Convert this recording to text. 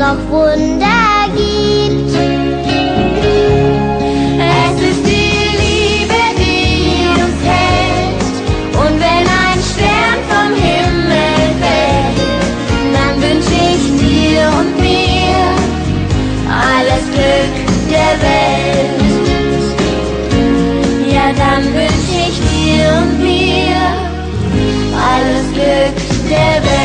noch Wunder gibt. Es ist die Liebe, die uns hält. Und wenn ein Stern vom Himmel fällt, dann wünsch ich dir und mir alles Glück der Welt. Ja, dann wünsch ich dir und mir alles Glück der Welt.